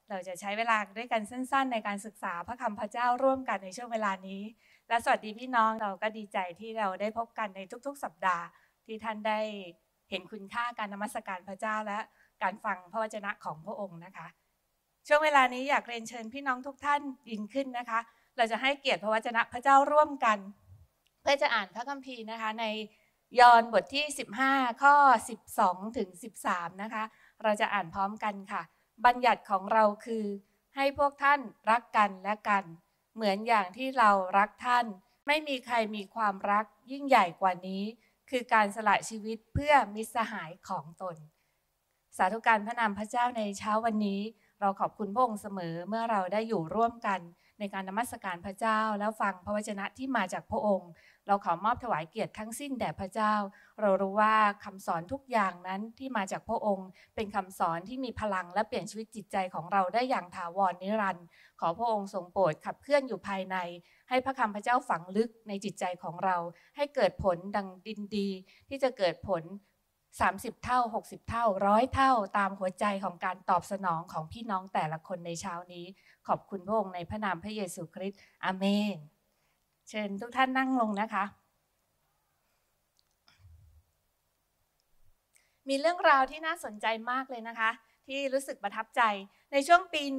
เราจะใช้เวลาด้วยกันสั้นๆในการศึกษาพระคำพระเจ้าร่วมกันในช่วงเวลานี้และสวัสดีพี่น้องเราก็ดีใจที่เราได้พบกันในทุกๆสัปดาห์ที่ท่านได้เห็นคุณค่าการนมัสการพระเจ้าและการฟังพระวจนะของพระองค์นะคะช่วงเวลานี้อยากเรียนเชิญพี่น้องทุกท่านยิ่งขึ้นนะคะเราจะให้เกียรติพระวจนะพระเจ้าร่วมกันเพื่อจะอ่านพระคัมภีร์นะคะในยอห์นบทที่15ข้อ12ถึง13นะคะเราจะอ่านพร้อมกันค่ะบัญญัติของเราคือให้พวกท่านรักกันและกันเหมือนอย่างที่เรารักท่านไม่มีใครมีความรักยิ่งใหญ่กว่านี้คือการสละชีวิตเพื่อมิตรสหายของตนสาธุการพระนามพระเจ้าในเช้าวันนี้เราขอบคุณพระองค์เสมอเมื่อเราได้อยู่ร่วมกันในการนมัสการพระเจ้าแล้วฟังพระวจนะที่มาจากพระองค์เราขอมอบถวายเกียรติทั้งสิ้นแด่พระเจ้าเรารู้ว่าคำสอนทุกอย่างนั้นที่มาจากพระองค์เป็นคำสอนที่มีพลังและเปลี่ยนชีวิตจิตใจของเราได้อย่างถาวรนิรันดร์ขอพระองค์ทรงโปรดขับเคลื่อนอยู่ภายในให้พระคำพระเจ้าฝังลึกในจิตใจของเราให้เกิดผลดังดินดีที่จะเกิดผล30เท่า60เท่า100เท่าตามหัวใจของการตอบสนองของพี่น้องแต่ละคนในเช้านี้ขอบคุณพระองค์ในพระนามพระเยซูคริสต์อาเมนเชิญทุกท่านนั่งลงนะคะมีเรื่องราวที่น่าสนใจมากเลยนะคะที่รู้สึกประทับใจในช่วงปี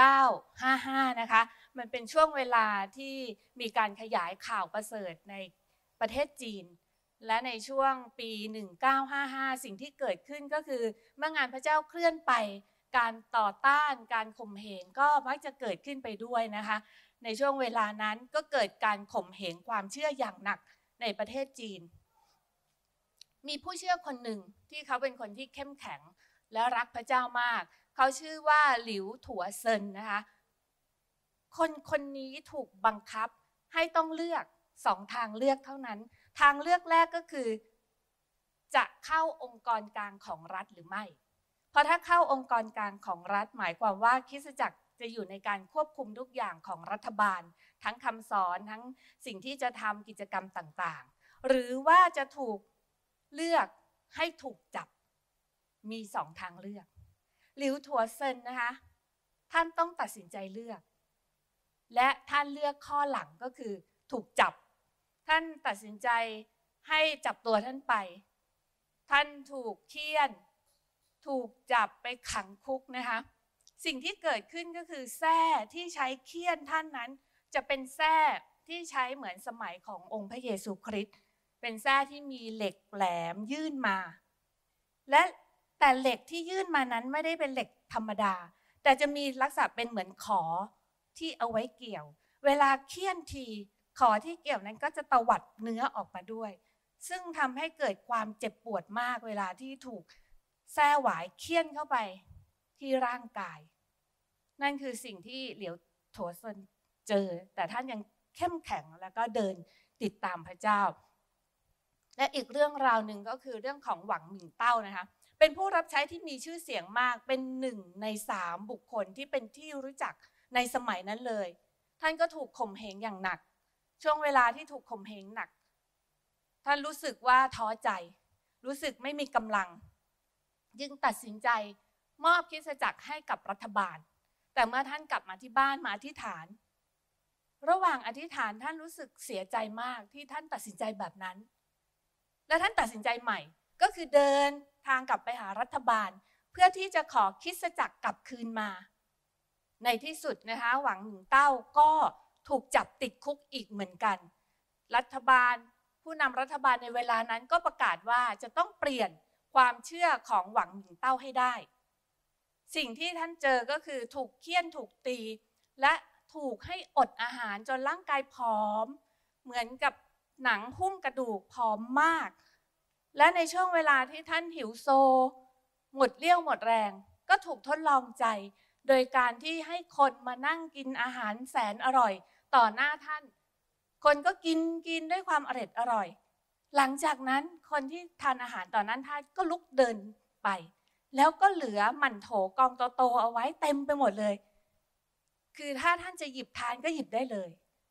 1955นะคะมันเป็นช่วงเวลาที่มีการขยายข่าวประเสริฐในประเทศจีนและในช่วงปี1955สิ่งที่เกิดขึ้นก็คือเมื่องานพระเจ้าเคลื่อนไปการต่อต้านการข่มเหงก็มักจะเกิดขึ้นไปด้วยนะคะในช่วงเวลานั้นก็เกิดการข่มเหงความเชื่ออย่างหนักในประเทศจีนมีผู้เชื่อคนหนึ่งที่เขาเป็นคนที่เข้มแข็งและรักพระเจ้ามากเขาชื่อว่าหลิวถัวเซินนะคะคนนี้ถูกบังคับให้ต้องเลือก2ทางเลือกเท่านั้นทางเลือกแรกก็คือจะเข้าองค์กรกลางของรัฐหรือไม่เพราะถ้าเข้าองค์กรกลางของรัฐหมายความว่าคริสตจักรจะอยู่ในการควบคุมทุกอย่างของรัฐบาลทั้งคำสอนทั้งสิ่งที่จะทำกิจกรรมต่างๆหรือว่าจะถูกเลือกให้ถูกจับมี2ทางเลือกหลิวถัวเซินนะคะท่านต้องตัดสินใจเลือกและท่านเลือกข้อหลังก็คือถูกจับท่านตัดสินใจให้จับตัวท่านไปท่านถูกเฆี่ยนถูกจับไปขังคุกนะคะสิ่งที่เกิดขึ้นก็คือแส้ที่ใช้เฆี่ยนท่านนั้นจะเป็นแส้ที่ใช้เหมือนสมัยขององค์พระเยซูคริสต์เป็นแส้ที่มีเหล็กแหลมยื่นมาและแต่เหล็กที่ยื่นมานั้นไม่ได้เป็นเหล็กธรรมดาแต่จะมีลักษณะเป็นเหมือนขอที่เอาไว้เกี่ยวเวลาเฆี่ยนทีขอที่เกี่ยวนั้นก็จะตวัดเนื้อออกมาด้วยซึ่งทำให้เกิดความเจ็บปวดมากเวลาที่ถูกแส้หวายเฆี่ยนเข้าไปที่ร่างกายนั่นคือสิ่งที่เหลียวถัวเซินเจอแต่ท่านยังเข้มแข็งแล้วก็เดินติดตามพระเจ้าและอีกเรื่องราวหนึ่งก็คือเรื่องของหวังหมิงเต้านะคะเป็นผู้รับใช้ที่มีชื่อเสียงมากเป็น1ใน3บุคคลที่เป็นที่รู้จักในสมัยนั้นเลยท่านก็ถูกข่มเหงอย่างหนักช่วงเวลาที่ถูกข่มเหงหนักท่านรู้สึกว่าท้อใจรู้สึกไม่มีกำลังจึงตัดสินใจมอบคริสตจักรให้กับรัฐบาลแต่เมื่อท่านกลับมาที่บ้านมาอธิษฐานระหว่างอธิษฐานท่านรู้สึกเสียใจมากที่ท่านตัดสินใจแบบนั้นและท่านตัดสินใจใหม่ก็คือเดินทางกลับไปหารัฐบาลเพื่อที่จะขอคริสตจักรกลับคืนมาในที่สุดนะคะหวังหมิงเต้าก็ถูกจับติดคุกอีกเหมือนกันรัฐบาลผู้นำรัฐบาลในเวลานั้นก็ประกาศว่าจะต้องเปลี่ยนความเชื่อของหวังหมิงเต้าให้ได้สิ่งที่ท่านเจอก็คือถูกเฆี่ยนถูกตีและถูกให้อดอาหารจนร่างกายผอมเหมือนกับหนังหุ้มกระดูกผอมมากและในช่วงเวลาที่ท่านหิวโซหมดเรี่ยวหมดแรงก็ถูกทดลองใจโดยการที่ให้คนมานั่งกินอาหารแสนอร่อยต่อหน้าท่านคนก็กินด้วยความอร่อยหลังจากนั้นคนที่ทานอาหารต่อนั้นท่านก็ลุกเดินไปแล้วก็เหลือหมั่นโถกองโตๆเอาไว้เต็มไปหมดเลยคือถ้าท่านจะหยิบทานก็หยิบได้เลย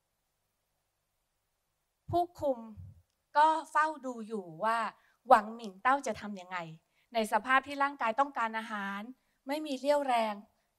ผู้คุมก็เฝ้าดูอยู่ว่าหวังหมิงเต้าจะทำยังไงในสภาพที่ร่างกายต้องการอาหารไม่มีเรี่ยวแรง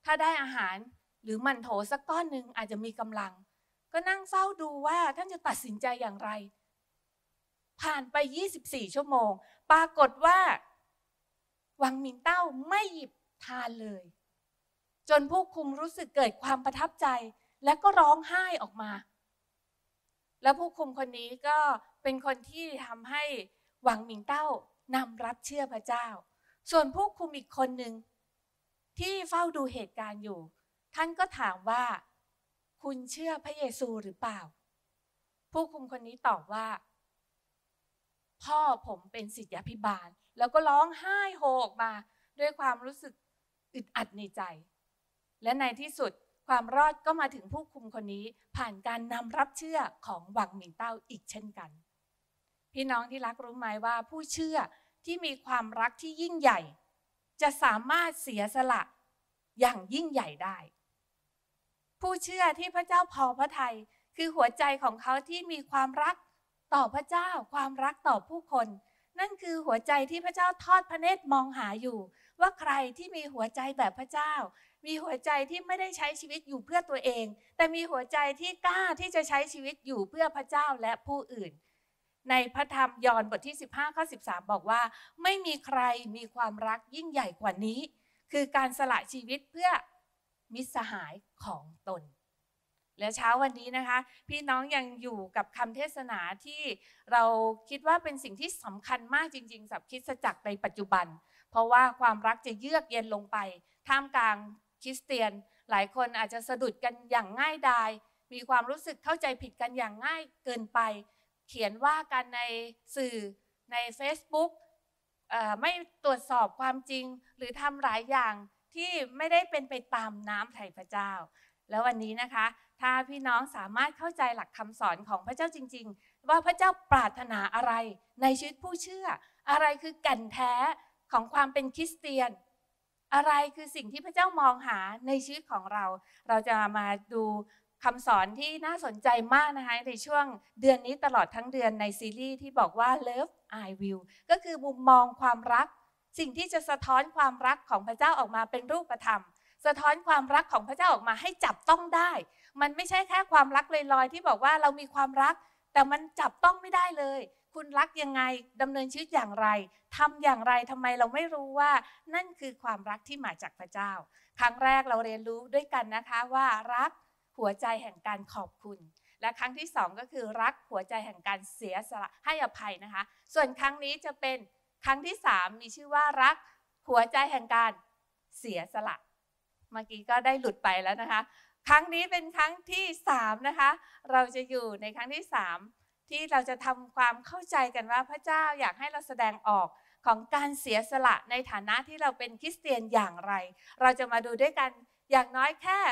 ถ้าได้อาหารหรือหมั่นโถสักก้อนหนึ่งอาจจะมีกำลังก็นั่งเฝ้าดูว่าท่านจะตัดสินใจอย่างไรผ่านไป24 ชั่วโมงปรากฏว่าวังมินเต้าไม่หยิบทานเลยจนผู้คุมรู้สึกเกิดความประทับใจและก็ร้องไห้ออกมาแล้วผู้คุมคนนี้ก็เป็นคนที่ทำให้วังมินเต้านำรับเชื่อพระเจ้าส่วนผู้คุมอีกคนหนึ่งที่เฝ้าดูเหตุการณ์อยู่ท่านก็ถามว่าคุณเชื่อพระเยซูหรือเปล่าผู้คุมคนนี้ตอบว่าพ่อผมเป็นศิษยาภิบาลแล้วก็ร้องไห้โฮออกมาด้วยความรู้สึกอึดอัดในใจและในที่สุดความรอดก็มาถึงผู้คุมคนนี้ผ่านการนำรับเชื่อของวังมินเต้าอีกเช่นกันพี่น้องที่รักรู้ไหมว่าผู้เชื่อที่มีความรักที่ยิ่งใหญ่จะสามารถเสียสละอย่างยิ่งใหญ่ได้ผู้เชื่อที่พระเจ้าพอพระทัยคือหัวใจของเขาที่มีความรักต่อพระเจ้าความรักต่อผู้คนนั่นคือหัวใจที่พระเจ้าทอดพระเนตรมองหาอยู่ว่าใครที่มีหัวใจแบบพระเจ้ามีหัวใจที่ไม่ได้ใช้ชีวิตอยู่เพื่อตัวเองแต่มีหัวใจที่กล้าที่จะใช้ชีวิตอยู่เพื่อพระเจ้าและผู้อื่นในพระธรรมยอห์นบทที่15ข้อ13บอกว่าไม่มีใครมีความรักยิ่งใหญ่กว่านี้คือการสละชีวิตเพื่อมิตรสหายของตนและเช้าวันนี้นะคะพี่น้องยังอยู่กับคำเทศนาที่เราคิดว่าเป็นสิ่งที่สำคัญมากจริงๆสำหรับคริสตจักรในปัจจุบันเพราะว่าความรักจะเยือกเย็นลงไปท่ามกลางคริสเตียนหลายคนอาจจะสะดุดกันอย่างง่ายดายมีความรู้สึกเข้าใจผิดกันอย่างง่ายเกินไปเขียนว่ากันในสื่อใน Facebook ไม่ตรวจสอบความจริงหรือทำหลายอย่างที่ไม่ได้เป็นไปตามน้ำไถ่พระเจ้าแล้ววันนี้นะคะถ้าพี่น้องสามารถเข้าใจหลักคำสอนของพระเจ้าจริงๆว่าพระเจ้าปรารถนาอะไรในชีวิตผู้เชื่ออะไรคือแก่นแท้ของความเป็นคริสเตียนอะไรคือสิ่งที่พระเจ้ามองหาในชีวิตของเราเราจะมาดูคำสอนที่น่าสนใจมากนะคะในช่วงเดือนนี้ตลอดทั้งเดือนในซีรีส์ที่บอกว่า Love I Will ก็คือมุมมองความรักสิ่งที่จะสะท้อนความรักของพระเจ้าออกมาเป็นรูปธรรมสะท้อนความรักของพระเจ้าออกมาให้จับต้องได้มันไม่ใช่แค่ความรักลอยๆที่บอกว่าเรามีความรักแต่มันจับต้องไม่ได้เลยคุณรักยังไงดำเนินชีวิตอย่างไรทำอย่างไรทำไมเราไม่รู้ว่านั่นคือความรักที่มาจากพระเจ้าครั้งแรกเราเรียนรู้ด้วยกันนะคะว่ารักหัวใจแห่งการขอบคุณและครั้งที่สองก็คือรักหัวใจแห่งการเสียสละให้อภัยนะคะส่วนครั้งนี้จะเป็นครั้งที่สามมีชื่อว่ารักหัวใจแห่งการเสียสละเมื่อกี้ก็ได้หลุดไปแล้วนะคะครั้งนี้เป็นครั้งที่3นะคะเราจะอยู่ในครั้งที่3ที่เราจะทำความเข้าใจกันว่าพระเจ้าอยากให้เราแสดงออกของการเสียสละในฐานะที่เราเป็นคริสเตียนอย่างไรเราจะมาดูด้วยกันอย่างน้อยแค่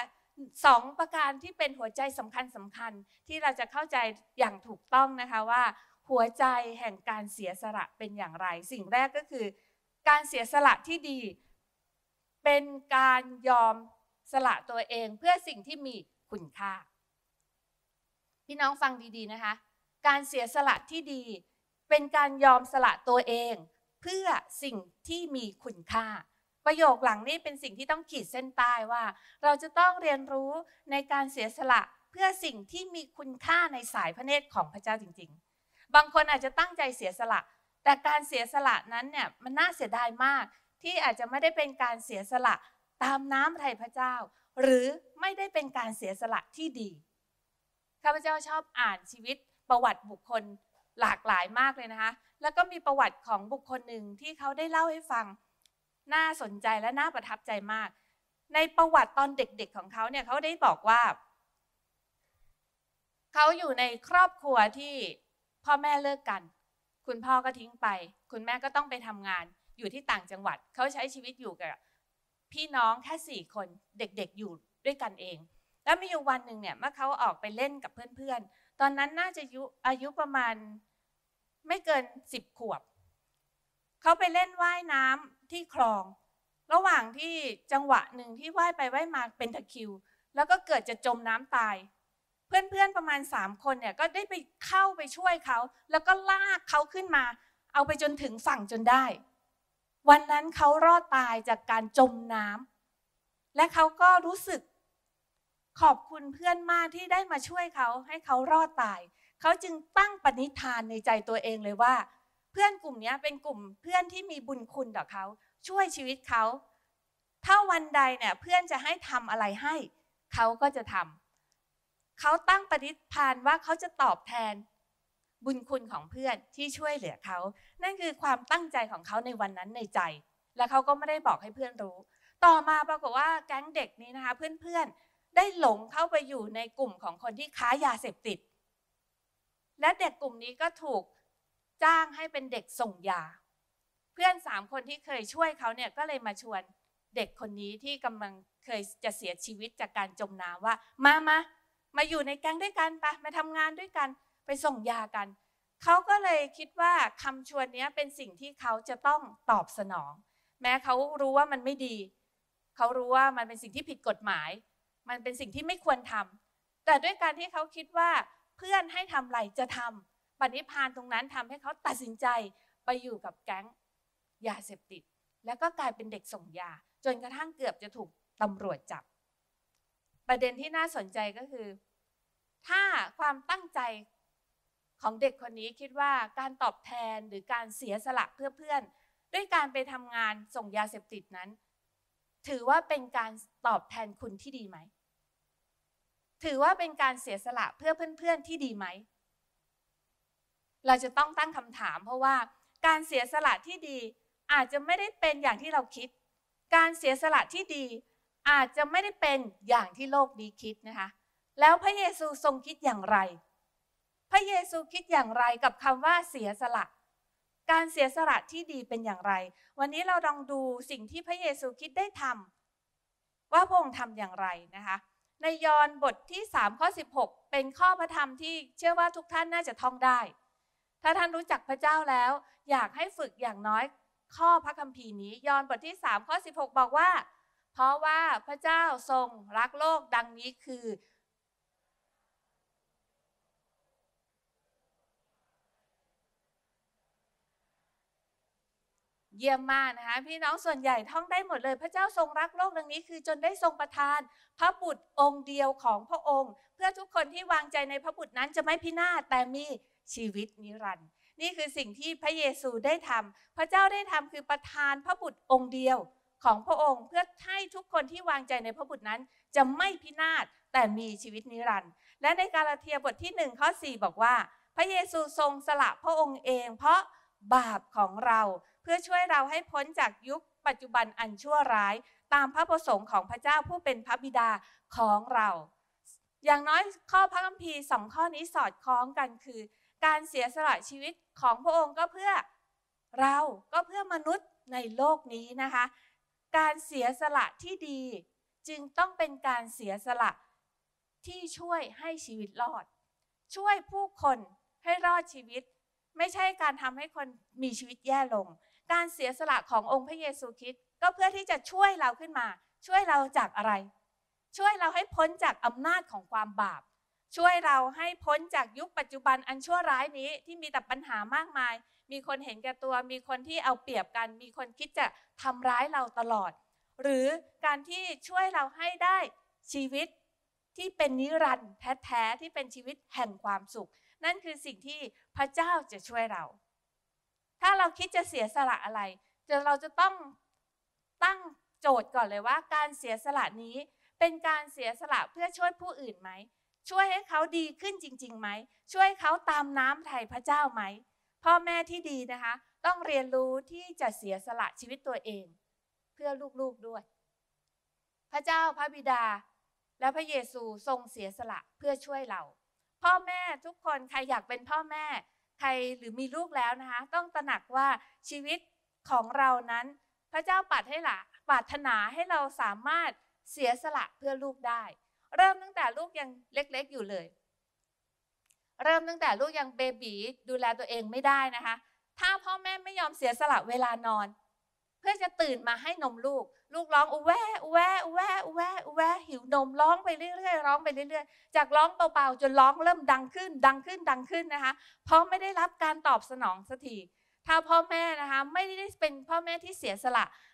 2ประการที่เป็นหัวใจสำคัญที่เราจะเข้าใจอย่างถูกต้องนะคะว่าหัวใจแห่งการเสียสละเป็นอย่างไรสิ่งแรกก็คือการเสียสละที่ดีเป็นการยอมสละตัวเองเพื่อสิ่งที่มีคุณค่าพี่น้องฟังดีๆนะคะการเสียสละที่ดีเป็นการยอมสละตัวเองเพื่อสิ่งที่มีคุณค่าประโยคหลังนี้เป็นสิ่งที่ต้องขีดเส้นใต้ว่าเราจะต้องเรียนรู้ในการเสียสละเพื่อสิ่งที่มีคุณค่าในสายพระเนตรของพระเจ้าจริงๆบางคนอาจจะตั้งใจเสียสละแต่การเสียสละนั้นเนี่ยมันน่าเสียดายมากที่อาจจะไม่ได้เป็นการเสียสละตามน้ำไถ่พระเจ้าหรือไม่ได้เป็นการเสียสละที่ดีข้าพเจ้าชอบอ่านชีวิตประวัติบุคคลหลากหลายมากเลยนะคะแล้วก็มีประวัติของบุคคลหนึ่งที่เขาได้เล่าให้ฟังน่าสนใจและน่าประทับใจมากในประวัติตอนเด็กๆของเขาเนี่ยเขาได้บอกว่าเขาอยู่ในครอบครัวที่พ่อแม่เลิกกันคุณพ่อก็ทิ้งไปคุณแม่ก็ต้องไปทำงานอยู่ที่ต่างจังหวัดเขาใช้ชีวิตอยู่กับพี่น้องแค่4คนเด็กๆอยู่ด้วยกันเองแล้วมีอยู่วันหนึ่งเนี่ยเมื่อเขาออกไปเล่นกับเพื่อนๆตอนนั้นน่าจะอายุประมาณไม่เกิน10 ขวบเขาไปเล่นว่ายน้ำที่คลองระหว่างที่จังหวะหนึ่งที่ว่ายไปว่ายมาเป็นตะคริวแล้วก็เกิดจะจมน้ำตายเพื่อนๆประมาณ3 คนเนี่ยก็ได้ไปเข้าไปช่วยเขาแล้วก็ลากเขาขึ้นมาเอาไปจนถึงฝั่งจนได้วันนั้นเขารอดตายจากการจมน้และเขาก็รู้สึกขอบคุณเพื่อนมากที่ได้มาช่วยเขาให้เขารอดตายเขาจึงตั้งปณิธานในใจตัวเองเลยว่าเพื่อนกลุ่มนี้เป็นกลุ่มเพื่อนที่มีบุญคุณต่อเขาช่วยชีวิตเขาถ้าวันใดเนี่ยเพื่อนจะให้ทำอะไรให้เขาก็จะทำเขาตั้งปณิธานว่าเขาจะตอบแทนบุญคุณของเพื่อนที่ช่วยเหลือเขานั่นคือความตั้งใจของเขาในวันนั้นในใจและเขาก็ไม่ได้บอกให้เพื่อนรู้ต่อมาปรากฏว่าแก๊งเด็กนี้นะคะเพื่อนๆได้หลงเข้าไปอยู่ในกลุ่มของคนที่ค้ายาเสพติดและเด็กกลุ่มนี้ก็ถูกจ้างให้เป็นเด็กส่งยาเพื่อน3 คนที่เคยช่วยเขาเนี่ยก็เลยมาชวนเด็กคนนี้ที่กำลังเคยจะเสียชีวิตจากการจมน้ำว่ามาอยู่ในแก๊งด้วยกันไปมาทำงานด้วยกันไปส่งยากันเขาก็เลยคิดว่าคำชวนนี้เป็นสิ่งที่เขาจะต้องตอบสนองแม้เขารู้ว่ามันไม่ดีเขารู้ว่ามันเป็นสิ่งที่ผิดกฎหมายมันเป็นสิ่งที่ไม่ควรทำแต่ด้วยการที่เขาคิดว่าเพื่อนให้ทำอะไรจะทำปณิธานตรงนั้นทำให้เขาตัดสินใจไปอยู่กับแก๊งยาเสพติดแล้วก็กลายเป็นเด็กส่งยาจนกระทั่งเกือบจะถูกตำรวจจับประเด็นที่น่าสนใจก็คือถ้าความตั้งใจของเด็กคนนี้คิดว่าการตอบแทนหรือการเสียสละเพื่อเพื่อนด้วยการไปทำงานส่งยาเสพติดนั้นถือว่าเป็นการตอบแทนคุณที่ดีไหมถือว่าเป็นการเสียสละเพื่อเพื่อนๆที่ดีไหมเราจะต้องตั้งคำถามเพราะว่าการเสียสละที่ดีอาจจะไม่ได้เป็นอย่างที่เราคิดการเสียสละที่ดีอาจจะไม่ได้เป็นอย่างที่โลกนี้คิดนะคะแล้วพระเยซูทรงคิดอย่างไรพระเยซูคิดอย่างไรกับคำว่าเสียสละการเสียสละที่ดีเป็นอย่างไรวันนี้เราลองดูสิ่งที่พระเยซูคิดได้ทำว่าพระองค์ทำอย่างไรนะคะในยอห์นบทที่3 ข้อ 16เป็นข้อพระธรรมที่เชื่อว่าทุกท่านน่าจะท่องได้ถ้าท่านรู้จักพระเจ้าแล้วอยากให้ฝึกอย่างน้อยข้อพระคัมภีร์นี้ยอห์นบทที่3 ข้อ 16บอกว่าเพราะว่าพระเจ้าทรงรักโลกดังนี้คือเยี่ยมมากนะคะพี่น้องส่วนใหญ่ท่องได้หมดเลยพระเจ้าทรงรักโลกดังนี้คือจนได้ทรงประทานพระบุตรองค์เดียวของพระองค์เพื่อทุกคนที่วางใจในพระบุตรนั้นจะไม่พินาศแต่มีชีวิตนิรันดร์นี่คือสิ่งที่พระเยซูได้ทำพระเจ้าได้ทำคือประทานพระบุตรองค์เดียวของพระองค์เพื่อให้ทุกคนที่วางใจในพระบุตรนั้นจะไม่พินาศแต่มีชีวิตนิรันดร์และในกาลาเทียบทที่1 ข้อ 4บอกว่าพระเยซูทรงสละพระองค์เองเพราะบาปของเราเพื่อช่วยเราให้พ้นจากยุคปัจจุบันอันชั่วร้ายตามพระประสงค์ของพระเจ้าผู้เป็นพระบิดาของเราอย่างน้อยข้อพระคัมภีร์2 ข้อนี้สอดคล้องกันคือการเสียสละชีวิตของพระองค์ก็เพื่อเราก็เพื่อมนุษย์ในโลกนี้นะคะการเสียสละที่ดีจึงต้องเป็นการเสียสละที่ช่วยให้ชีวิตรอดช่วยผู้คนให้รอดชีวิตไม่ใช่การทำให้คนมีชีวิตแย่ลงการเสียสละขององค์พระเยซูคริสต์ก็เพื่อที่จะช่วยเราขึ้นมาช่วยเราจากอะไรช่วยเราให้พ้นจากอำนาจของความบาปช่วยเราให้พ้นจากยุคปัจจุบันอันชั่วร้ายนี้ที่มีแต่ปัญหามากมายมีคนเห็นแก่ตัวมีคนที่เอาเปรียบกันมีคนคิดจะทำร้ายเราตลอดหรือการที่ช่วยเราให้ได้ชีวิตที่เป็นนิรันดร์แท้ๆที่เป็นชีวิตแห่งความสุขนั่นคือสิ่งที่พระเจ้าจะช่วยเราถ้าเราคิดจะเสียสละอะไรเราจะต้องตั้งโจทย์ก่อนเลยว่าการเสียสละนี้เป็นการเสียสละเพื่อช่วยผู้อื่นไหมช่วยให้เขาดีขึ้นจริงๆไหมช่วยเขาตามน้ำไถ่พระเจ้าไหมพ่อแม่ที่ดีนะคะต้องเรียนรู้ที่จะเสียสละชีวิตตัวเองเพื่อลูกๆด้วยพระเจ้าพระบิดาและพระเยซูทรงเสียสละเพื่อช่วยเราพ่อแม่ทุกคนใครอยากเป็นพ่อแม่ใครหรือมีลูกแล้วนะคะต้องตระหนักว่าชีวิตของเรานั้นพระเจ้าปรารถนาให้เราสามารถเสียสละเพื่อลูกได้เริ่มตั้งแต่ลูกยังเล็กๆอยู่เลยเริ่มตั้งแต่ลูกยังเบบีดูแลตัวเองไม่ได้นะคะถ้าพ่อแม่ไม่ยอมเสียสละเวลานอนเพื่อจะตื่นมาให้นมลูกร้องอูแวอูแวอูแวอูแวอูแวหิวนมร้องไปเรื่อยๆร้องไปเรื่อยๆจากร้องเบาๆจนร้องเริ่มดังขึ้นนะคะเพราะไม่ได้รับการตอบสนองสักทีถ้าพ่อแม่นะคะไม่ได้เป็นพ่อแม่ที่เสียสละ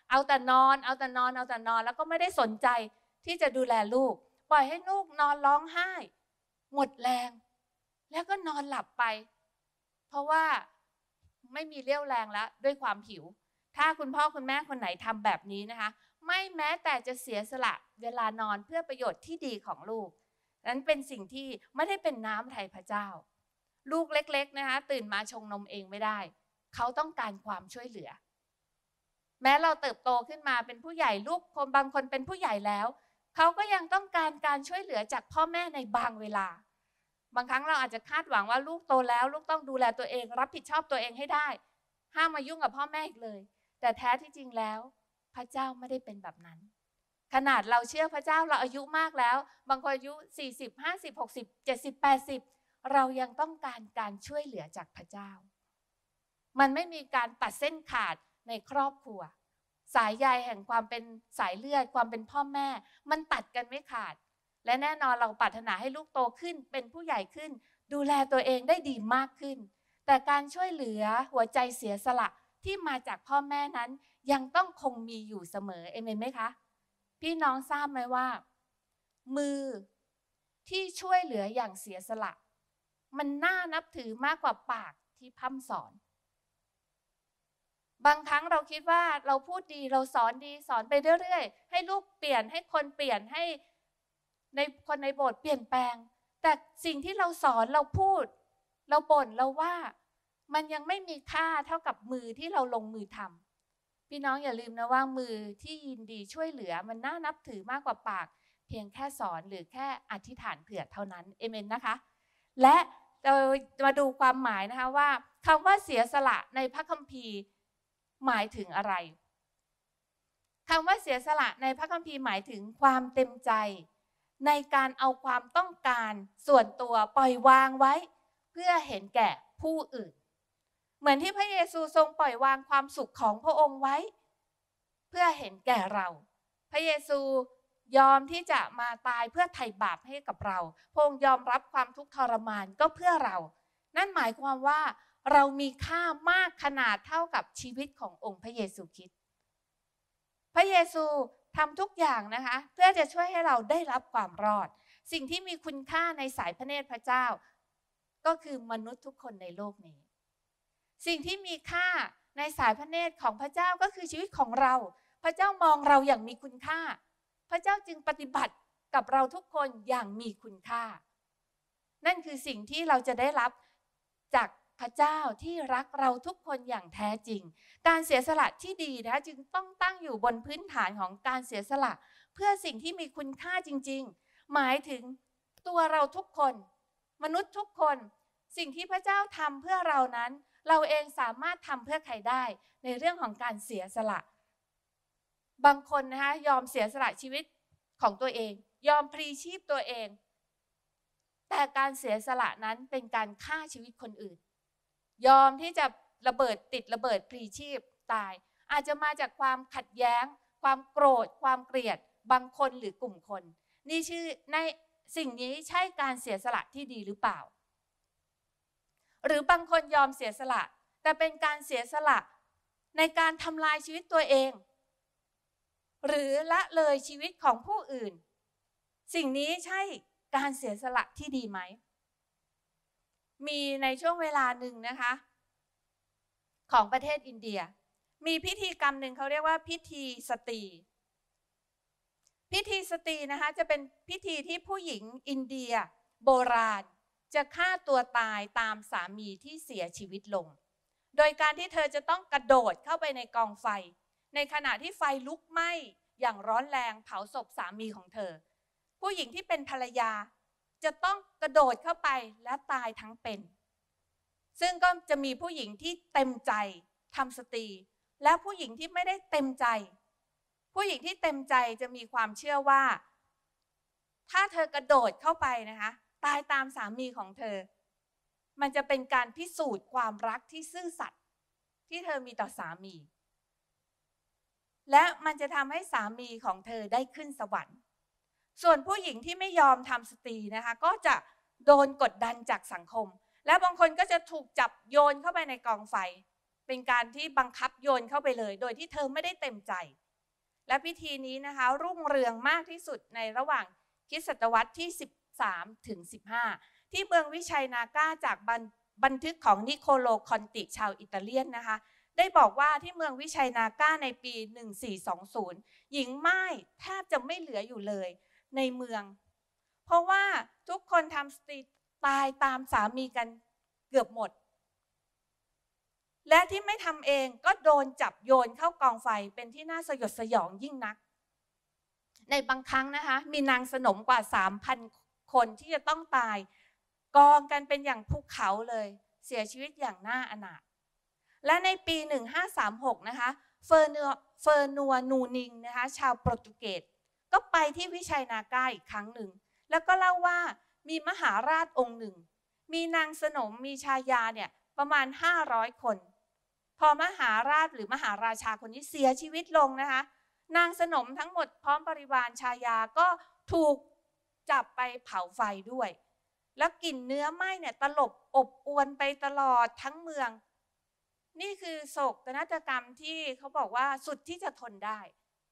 เอาแต่นอนแล้วก็ไม่ได้สนใจที่จะดูแลลูกปล่อยให้ลูกนอนร้องไห้หมดแรงแล้วก็นอนหลับไปเพราะว่าไม่มีเรี่ยวแรงแล้วด้วยความหิวถ้าคุณพ่อคุณแม่คนไหนทำแบบนี้นะคะไม่แม้แต่จะเสียสละเวลานอนเพื่อประโยชน์ที่ดีของลูกนั้นเป็นสิ่งที่ไม่ได้เป็นน้ำไทยพระเจ้าลูกเล็กๆนะคะตื่นมาชงนมเองไม่ได้เขาต้องการความช่วยเหลือแม้เราเติบโตขึ้นมาเป็นผู้ใหญ่ลูกคนบางคนเป็นผู้ใหญ่แล้วเขาก็ยังต้องการการช่วยเหลือจากพ่อแม่ในบางเวลาบางครั้งเราอาจจะคาดหวังว่าลูกโตแล้วลูกต้องดูแลตัวเองรับผิดชอบตัวเองให้ได้ห้ามมายุ่งกับพ่อแม่อีกเลยแต่แท้ที่จริงแล้วพระเจ้าไม่ได้เป็นแบบนั้นขนาดเราเชื่อพระเจ้าเราอายุมากแล้วบางคนอายุ40 50 60 70 80เรายังต้องการการช่วยเหลือจากพระเจ้ามันไม่มีการตัดเส้นขาดในครอบครัวสายใยแห่งความเป็นสายเลือดความเป็นพ่อแม่มันตัดกันไม่ขาดและแน่นอนเราปรารถนาให้ลูกโตขึ้นเป็นผู้ใหญ่ขึ้นดูแลตัวเองได้ดีมากขึ้นแต่การช่วยเหลือหัวใจเสียสละที่มาจากพ่อแม่นั้นยังต้องคงมีอยู่เสมอเอเมนไหมคะพี่น้องทราบไหมว่ามือที่ช่วยเหลืออย่างเสียสละมันน่านับถือมากกว่าปากที่พร่ำสอนบางครั้งเราคิดว่าเราพูดดีเราสอนดีสอนไปเรื่อยๆให้ลูกเปลี่ยนให้คนเปลี่ยนให้ในคนในโบสถ์เปลี่ยนแปลงแต่สิ่งที่เราสอนเราพูดเราบ่นเราว่ามันยังไม่มีค่าเท่ากับมือที่เราลงมือทำพี่น้องอย่าลืมนะว่ามือที่ยินดีช่วยเหลือมันน่านับถือมากกว่าปากเพียงแค่สอนหรือแค่อธิษฐานเผื่อเท่านั้นเอเมนนะคะและเรามาดูความหมายนะคะว่าคำว่าเสียสละในพระคัมภีร์หมายถึงอะไรคำว่าเสียสละในพระคัมภีร์หมายถึงความเต็มใจในการเอาความต้องการส่วนตัวปล่อยวางไว้เพื่อเห็นแก่ผู้อื่นเหมือนที่พระเยซูทรงปล่อยวางความสุขของพระองค์ไว้เพื่อเห็นแก่เราพระเยซูยอมที่จะมาตายเพื่อไถ่บาปให้กับเราพระองค์ยอมรับความทุกข์ทรมานก็เพื่อเรานั่นหมายความว่าเรามีค่ามากขนาดเท่ากับชีวิตขององค์พระเยซูคริสต์พระเยซูทำทุกอย่างนะคะเพื่อจะช่วยให้เราได้รับความรอดสิ่งที่มีคุณค่าในสายพระเนตรพระเจ้าก็คือมนุษย์ทุกคนในโลกนี้สิ่งที่มีค่าในสายพระเนตรของพระเจ้าก็คือชีวิตของเราพระเจ้ามองเราอย่างมีคุณค่าพระเจ้าจึงปฏิบัติกับเราทุกคนอย่างมีคุณค่านั่นคือสิ่งที่เราจะได้รับจากพระเจ้าที่รักเราทุกคนอย่างแท้จริงการเสียสละที่ดีนะจึงต้องตั้งอยู่บนพื้นฐานของการเสียสละเพื่อสิ่งที่มีคุณค่าจริงๆหมายถึงตัวเราทุกคนมนุษย์ทุกคนสิ่งที่พระเจ้าทำเพื่อเรานั้นเราเองสามารถทำเพื่อใครได้ในเรื่องของการเสียสละบางคนนะคะยอมเสียสละชีวิตของตัวเองยอมพลีชีพตัวเองแต่การเสียสละนั้นเป็นการฆ่าชีวิตคนอื่นยอมที่จะติดระเบิดพลีชีพตายอาจจะมาจากความขัดแย้งความโกรธความเกลียดบางคนหรือกลุ่มคนนี่ชื่อในสิ่งนี้ใช่การเสียสละที่ดีหรือเปล่าหรือบางคนยอมเสียสละแต่เป็นการเสียสละในการทำลายชีวิตตัวเองหรือละเลยชีวิตของผู้อื่นสิ่งนี้ใช่การเสียสละที่ดีไหมมีในช่วงเวลาหนึ่งนะคะของประเทศอินเดียมีพิธีกรรมหนึ่งเขาเรียกว่าพิธีสตรีนะคะจะเป็นพิธีที่ผู้หญิงอินเดียโบราณจะฆ่าตัวตายตามสามีที่เสียชีวิตลงโดยการที่เธอจะต้องกระโดดเข้าไปในกองไฟในขณะที่ไฟลุกไหม้อย่างร้อนแรงเผาศพสามีของเธอผู้หญิงที่เป็นภรรยาจะต้องกระโดดเข้าไปและตายทั้งเป็นซึ่งก็จะมีผู้หญิงที่เต็มใจทำสตรีและผู้หญิงที่ไม่ได้เต็มใจผู้หญิงที่เต็มใจจะมีความเชื่อว่าถ้าเธอกระโดดเข้าไปนะคะตายตามสามีของเธอมันจะเป็นการพิสูจน์ความรักที่ซื่อสัตย์ที่เธอมีต่อสามีและมันจะทำให้สามีของเธอได้ขึ้นสวรรค์ส่วนผู้หญิงที่ไม่ยอมทำสตรีนะคะก็จะโดนกดดันจากสังคมและบางคนก็จะถูกจับโยนเข้าไปในกองไฟเป็นการที่บังคับโยนเข้าไปเลยโดยที่เธอไม่ได้เต็มใจและพิธีนี้นะคะรุ่งเรืองมากที่สุดในระหว่างคริสตศตวรรษที่13 ถึง 15ที่เมืองวิชัยนาก้าจากบันทึกของนิโคโลคอนติชาวอิตาเลียนนะคะได้บอกว่าที่เมืองวิชัยนาก้าในปี1420หญิงม่ายแทบจะไม่เหลืออยู่เลยในเมืองเพราะว่าทุกคนทำสตรีตายตามสามีกันเกือบหมดและที่ไม่ทำเองก็โดนจับโยนเข้ากองไฟเป็นที่น่าสยดสยองยิ่งนักในบางครั้งนะคะมีนางสนมกว่า 3,000 คนที่จะต้องตายกองกันเป็นอย่างภูเขาเลยเสียชีวิตอย่างน่าอนาถและในปี1536นะคะเฟอร์นัวนูนิงนะคะชาวโปรตุเกสก็ไปที่วิชัยนาก้าอีกครั้งหนึ่งแล้วก็เล่าว่ามีมหาราชองค์หนึ่งมีนางสนมมีชายาเนี่ยประมาณ500 คนพอมหาราชหรือมหาราชาคนนี้เสียชีวิตลงนะคะนางสนมทั้งหมดพร้อมบริวารชายาก็ถูกจับไปเผาไฟด้วยแล้วกลิ่นเนื้อไหม้เนี่ยตลบอบอวนไปตลอดทั้งเมืองนี่คือโศกนาฏกรรมที่เขาบอกว่าสุดที่จะทนได้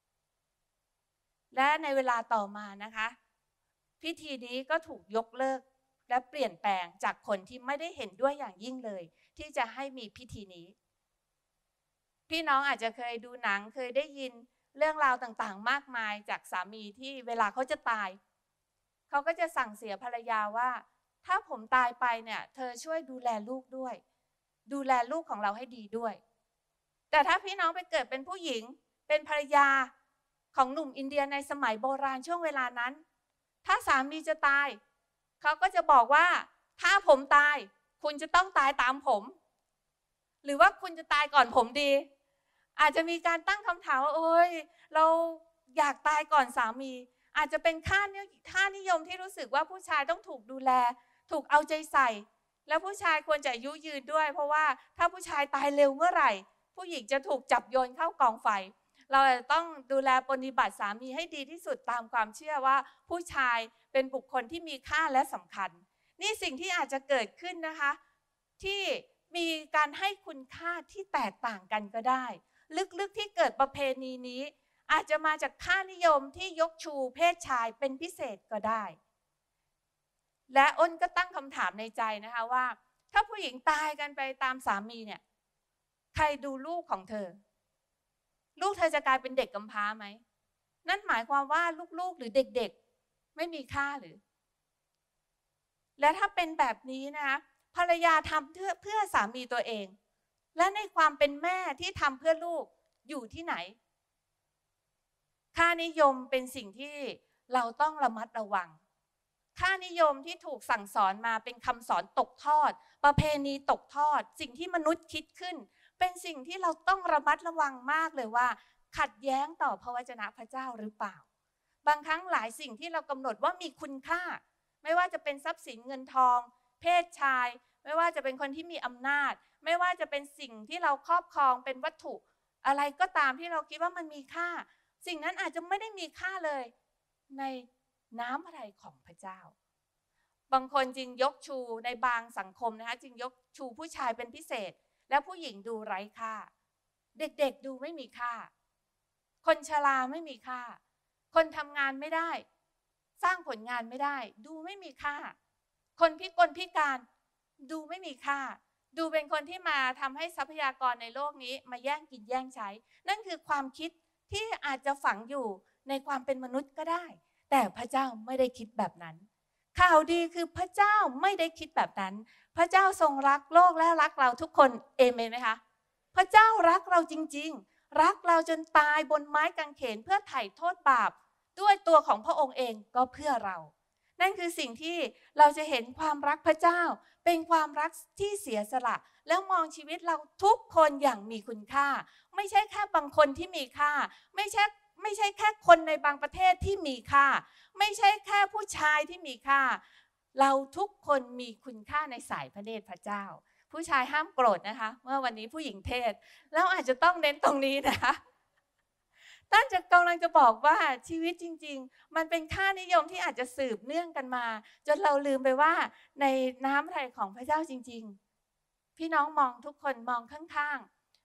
และในเวลาต่อมานะคะพิธีนี้ก็ถูกยกเลิกและเปลี่ยนแปลงจากคนที่ไม่ได้เห็นด้วยอย่างยิ่งเลยที่จะให้มีพิธีนี้พี่น้องอาจจะเคยดูหนังเคยได้ยินเรื่องราวต่างๆมากมายจากสามีที่เวลาเขาจะตายเขาก็จะสั่งเสียภรรยาว่าถ้าผมตายไปเนี่ยเธอช่วยดูแลลูกด้วยดูแลลูกของเราให้ดีด้วยแต่ถ้าพี่น้องไปเกิดเป็นผู้หญิงเป็นภรรยาของหนุ่มอินเดียในสมัยโบราณช่วงเวลานั้นถ้าสามีจะตายเขาก็จะบอกว่าถ้าผมตายคุณจะต้องตายตามผมหรือว่าคุณจะตายก่อนผมดีอาจจะมีการตั้งคำถามว่าโอ้ยเราอยากตายก่อนสามีอาจจะเป็นค่านิยมที่รู้สึกว่าผู้ชายต้องถูกดูแลถูกเอาใจใส่แล้วผู้ชายควรจะอายุยืนด้วยเพราะว่าถ้าผู้ชายตายเร็วเมื่อไหร่ผู้หญิงจะถูกจับโยนเข้ากองไฟเราต้องดูแลปฏิบัติสามีให้ดีที่สุดตามความเชื่อว่าผู้ชายเป็นบุคคลที่มีค่าและสำคัญนี่สิ่งที่อาจจะเกิดขึ้นนะคะที่มีการให้คุณค่าที่แตกต่างกันก็ได้ลึกๆที่เกิดประเพณีนี้อาจจะมาจากค่านิยมที่ยกชูเพศชายเป็นพิเศษก็ได้และอ้นก็ตั้งคำถามในใจนะคะว่าถ้าผู้หญิงตายกันไปตามสามีเนี่ยใครดูลูกของเธอลูกเธอจะกลายเป็นเด็กกำพร้าไหมนั่นหมายความว่าลูกๆหรือเด็กๆไม่มีค่าหรือและถ้าเป็นแบบนี้นะคะภรรยาทำเพื่อสามีตัวเองและในความเป็นแม่ที่ทำเพื่อลูกอยู่ที่ไหนค่านิยมเป็นสิ่งที่เราต้องระมัดระวังค่านิยมที่ถูกสั่งสอนมาเป็นคำสอนตกทอดประเพณีตกทอดสิ่งที่มนุษย์คิดขึ้นเป็นสิ่งที่เราต้องระมัดระวังมากเลยว่าขัดแย้งต่อพระวจนะพระเจ้าหรือเปล่าบางครั้งหลายสิ่งที่เรากำหนดว่ามีคุณค่าไม่ว่าจะเป็นทรัพย์สินเงินทองเพศชายไม่ว่าจะเป็นคนที่มีอำนาจไม่ว่าจะเป็นสิ่งที่เราครอบครองเป็นวัตถุอะไรก็ตามที่เราคิดว่ามันมีค่าสิ่งนั้นอาจจะไม่ได้มีค่าเลยในน้ำพระทัยของพระเจ้าบางคนจึงยกชูในบางสังคมนะคะจึงยกชูผู้ชายเป็นพิเศษและผู้หญิงดูไร้ค่าเด็กๆดูไม่มีค่าคนชราไม่มีค่าคนทำงานไม่ได้สร้างผลงานไม่ได้ดูไม่มีค่าคนพิการดูไม่มีค่าดูเป็นคนที่มาทำให้ทรัพยากรในโลกนี้มาแย่งกินแย่งใช้นั่นคือความคิดที่อาจจะฝังอยู่ในความเป็นมนุษย์ก็ได้แต่พระเจ้าไม่ได้คิดแบบนั้นข่าวดีคือพระเจ้าไม่ได้คิดแบบนั้นพระเจ้าทรงรักโลกและรักเราทุกคนเอเมนไหมคะพระเจ้ารักเราจริงๆรักเราจนตายบนไม้กางเขนเพื่อไถ่โทษบาปด้วยตัวของพระองค์เองก็เพื่อเรานั่นคือสิ่งที่เราจะเห็นความรักพระเจ้าเป็นความรักที่เสียสละแล้วมองชีวิตเราทุกคนอย่างมีคุณค่าไม่ใช่แค่บางคนที่มีค่าไม่ใช่แค่คนในบางประเทศที่มีค่าไม่ใช่แค่ผู้ชายที่มีค่าเราทุกคนมีคุณค่าในสายพระเนตรพระเจ้าผู้ชายห้ามโกรธนะคะเมื่อวันนี้ผู้หญิงเทศแล้วอาจจะต้องเน้นตรงนี้นะคะท่านจะกำลังจะบอกว่าชีวิตจริงๆมันเป็นค่านิยมที่อาจจะสืบเนื่องกันมาจนเราลืมไปว่าในน้ำพระทัยของพระเจ้าจริงๆพี่น้องมองทุกคนมองข้าง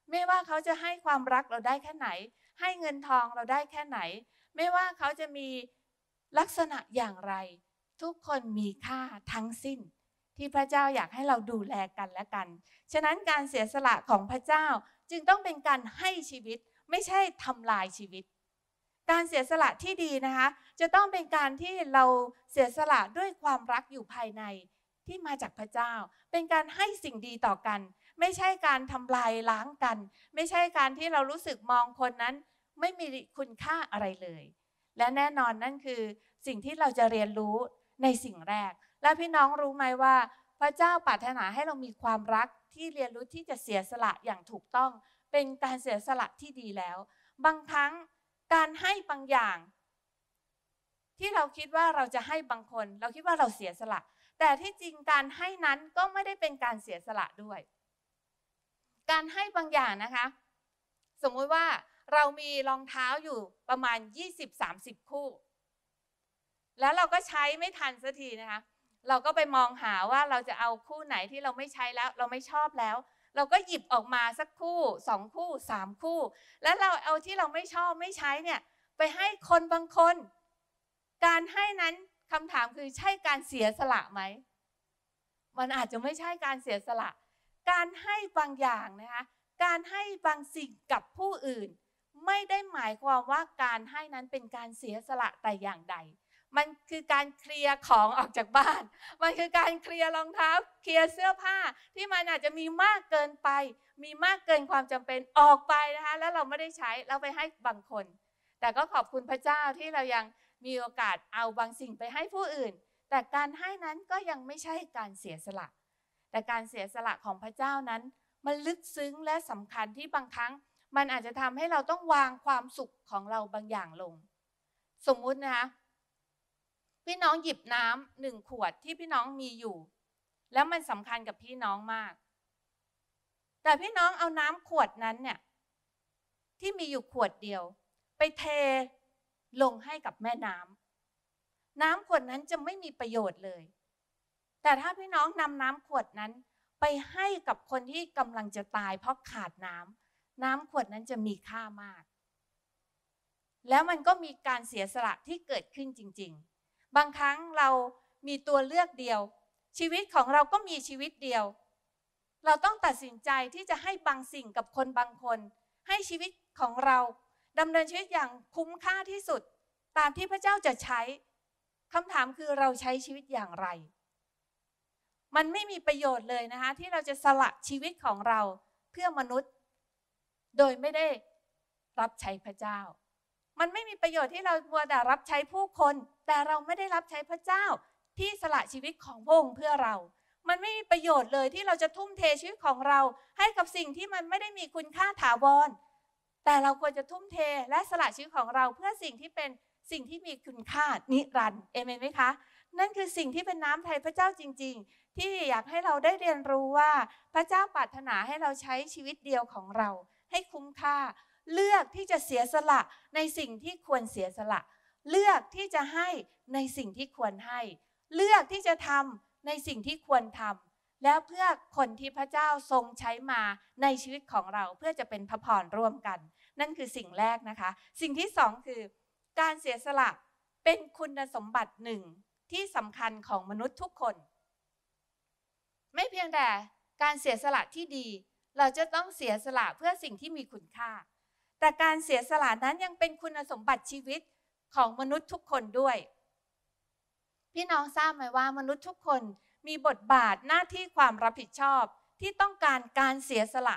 ไม่ว่าเขาจะให้ความรักเราได้แค่ไหนให้เงินทองเราได้แค่ไหนไม่ว่าเขาจะมีลักษณะอย่างไรทุกคนมีค่าทั้งสิ้นที่พระเจ้าอยากให้เราดูแลกันและกันฉะนั้นการเสียสละของพระเจ้าจึงต้องเป็นการให้ชีวิตไม่ใช่ทำลายชีวิตการเสียสละที่ดีนะคะจะต้องเป็นการที่เราเสียสละด้วยความรักอยู่ภายในที่มาจากพระเจ้าเป็นการให้สิ่งดีต่อกันไม่ใช่การทำลายล้างกันไม่ใช่การที่เรารู้สึกมองคนนั้นไม่มีคุณค่าอะไรเลยและแน่นอนนั่นคือสิ่งที่เราจะเรียนรู้ในสิ่งแรกและพี่น้องรู้ไหมว่าพระเจ้าปรารถนาให้เรามีความรักที่เรียนรู้ที่จะเสียสละอย่างถูกต้องเป็นการเสียสละที่ดีแล้วบางครั้งการให้บางอย่างที่เราคิดว่าเราจะให้บางคนเราคิดว่าเราเสียสละแต่ที่จริงการให้นั้นก็ไม่ได้เป็นการเสียสละด้วยการให้บางอย่างนะคะสมมุติว่าเรามีรองเท้าอยู่ประมาณ 20-30 คู่แล้วเราก็ใช้ไม่ทันสักทีนะคะเราก็ไปมองหาว่าเราจะเอาคู่ไหนที่เราไม่ใช้แล้วเราไม่ชอบแล้วเราก็หยิบออกมาสักคู่2คู่3คู่แล้วเราเอาที่เราไม่ชอบไม่ใช้เนี่ยไปให้คนบางคนการให้นั้นคำถามคือใช่การเสียสละไหมมันอาจจะไม่ใช่การเสียสละการให้บางอย่างนะคะการให้บางสิ่งกับผู้อื่นไม่ได้หมายความว่าการให้นั้นเป็นการเสียสละแต่อย่างใดมันคือการเคลียร์ของออกจากบ้านมันคือการเคลียร์รองเท้าเคลียร์เสื้อผ้าที่มันอาจจะมีมากเกินไปมีมากเกินความจำเป็นออกไปนะคะแล้วเราไม่ได้ใช้เราไปให้บางคนแต่ก็ขอบคุณพระเจ้าที่เรายังมีโอกาสเอาบางสิ่งไปให้ผู้อื่นแต่การให้นั้นก็ยังไม่ใช่การเสียสละแต่การเสียสละของพระเจ้านั้นมันลึกซึ้งและสำคัญที่บางครั้งมันอาจจะทำให้เราต้องวางความสุขของเราบางอย่างลงสมมุตินะคะพี่น้องหยิบน้ำ1 ขวดที่พี่น้องมีอยู่แล้วมันสำคัญกับพี่น้องมากแต่พี่น้องเอาน้ำขวดนั้นเนี่ยที่มีอยู่ขวดเดียวไปเทลงให้กับแม่น้ำขวดนั้นจะไม่มีประโยชน์เลยแต่ถ้าพี่น้องนำน้ำขวดนั้นไปให้กับคนที่กำลังจะตายเพราะขาดน้ำขวดนั้นจะมีค่ามากแล้วมันก็มีการเสียสละที่เกิดขึ้นจริงๆบางครั้งเรามีตัวเลือกเดียวชีวิตของเราก็มีชีวิตเดียวเราต้องตัดสินใจที่จะให้บางสิ่งกับคนบางคนให้ชีวิตของเราดำเนินชีวิตอย่างคุ้มค่าที่สุดตามที่พระเจ้าจะใช้คำถามคือเราใช้ชีวิตอย่างไรมันไม่มีประโยชน์เลยนะคะที่เราจะสละชีวิตของเราเพื่อมนุษย์โดยไม่ได้รับใช้พระเจ้ามันไม่มีประโยชน์ที่เรามัวแต่รับใช้ผู้คนแต่เราไม่ได้รับใช้พระเจ้าที่สละชีวิตของพระองค์เพื่อเรามันไม่มีประโยชน์เลยที่เราจะทุ่มเทชีวิตของเราให้กับสิ่งที่มันไม่ได้มีคุณค่าถาวรแต่เราควรจะทุ่มเทและสละชีวิตของเราเพื่อสิ่งที่เป็นสิ่งที่มีคุณค่านิรันดร์เอเมนไหมคะนั่นคือสิ่งที่เป็นน้ำไทยพระเจ้าจริงๆที่อยากให้เราได้เรียนรู้ว่าพระเจ้าปรารถนาให้เราใช้ชีวิตเดียวของเราให้คุ้มค่าเลือกที่จะเสียสละในสิ่งที่ควรเสียสละเลือกที่จะให้ในสิ่งที่ควรให้เลือกที่จะทำในสิ่งที่ควรทำแล้วเพื่อคนที่พระเจ้าทรงใช้มาในชีวิตของเราเพื่อจะเป็นพระพรร่วมกันนั่นคือสิ่งแรกนะคะสิ่งที่สองคือการเสียสละเป็นคุณสมบัติหนึ่งที่สำคัญของมนุษย์ทุกคนไม่เพียงแต่การเสียสละที่ดีเราจะต้องเสียสละเพื่อสิ่งที่มีคุณค่าแต่การเสียสละนั้นยังเป็นคุณสมบัติชีวิตของมนุษย์ทุกคนด้วยพี่น้องทราบไหมว่ามนุษย์ทุกคนมีบทบาทหน้าที่ความรับผิดชอบที่ต้องการการเสียสละ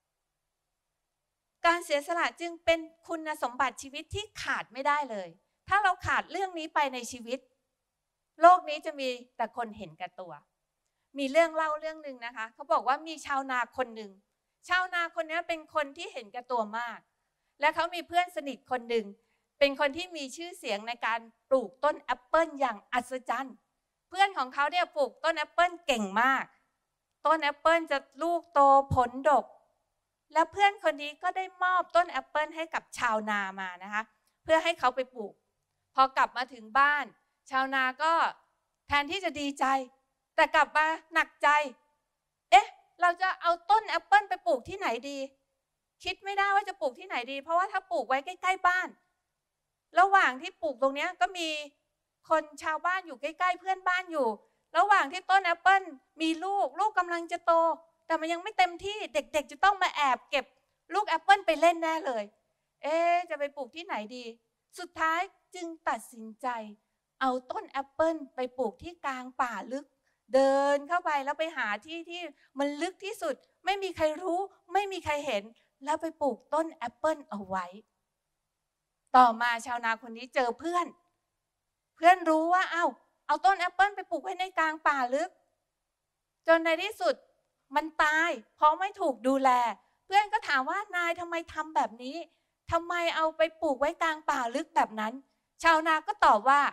การเสียสละจึงเป็นคุณสมบัติชีวิตที่ขาดไม่ได้เลยถ้าเราขาดเรื่องนี้ไปในชีวิตโลกนี้จะมีแต่คนเห็นแก่ตัวมีเรื่องเล่าเรื่องหนึ่งนะคะเขาบอกว่ามีชาวนาคนหนึ่งชาวนาคนนี้เป็นคนที่เห็นแก่ตัวมากและเขามีเพื่อนสนิทคนหนึ่งเป็นคนที่มีชื่อเสียงในการปลูกต้นแอปเปิลอย่างอัศจรรย์เพื่อนของเขาเนี่ยปลูกต้นแอปเปิลเก่งมากต้นแอปเปิลจะลูกโตผลดกและเพื่อนคนนี้ก็ได้มอบต้นแอปเปิลให้กับชาวนามานะคะเพื่อให้เขาไปปลูกพอกลับมาถึงบ้านชาวนาก็แทนที่จะดีใจแต่กลับมาหนักใจเราจะเอาต้นแอปเปิลไปปลูกที่ไหนดีคิดไม่ได้ว่าจะปลูกที่ไหนดีเพราะว่าถ้าปลูกไว้ใกล้ๆบ้านระหว่างที่ปลูกตรงนี้ก็มีคนชาวบ้านอยู่ใกล้ๆเพื่อนบ้านอยู่ระหว่างที่ต้นแอปเปิ้ลมีลูกกำลังจะโตแต่มันยังไม่เต็มที่เด็กๆจะต้องมาแอบเก็บลูกแอปเปิ้ลไปเล่นแน่เลยจะไปปลูกที่ไหนดีสุดท้ายจึงตัดสินใจเอาต้นแอปเปิ้ลไปปลูกที่กลางป่าลึกเดินเข้าไปแล้วไปหาที่มันลึกที่สุดไม่มีใครรู้ไม่มีใครเห็นแล้วไปปลูกต้นแอปเปิ้ลเอาไว้ต่อมาชาวนาคนนี้เจอเพื่อนรู้ว่าเอาต้นแอปเปิ้ลไปปลูกไว้ในกลางป่าลึกจนในที่สุดมันตายเพราะไม่ถูกดูแลเพื่อนก็ถามว่านายทำไมทำแบบนี้ทำไมเอาไปปลูกไว้กลางป่าลึกแบบนั้นชาวนาก็ตอบว่า